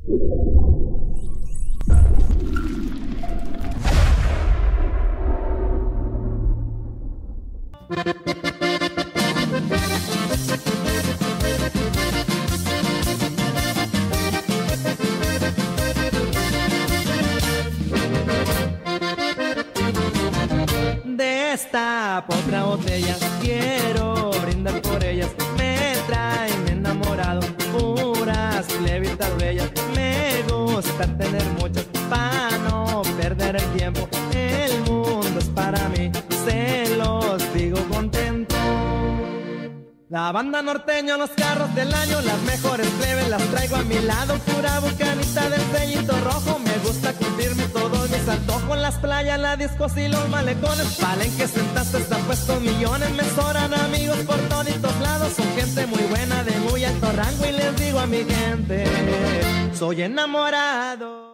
Destapo otra botella, quiero brindar por ellas. Me traen enamorado, puras levitas bellas. Me gusta tener muchas para no perder el tiempo. El mundo es para mí, se los digo contento. La banda norteño, los carros del año, las mejores plebes las traigo a mi lado. Pura bucanita del sellito rojo, me gusta cumplirme todos mis antojos. Las playas, las discos y los malecones, palenques sentaste están puestos millones. Me sobran amigos por toditos lados, son gente muy buena de muy alto rango. Y les digo a mi gente, soy enamorado.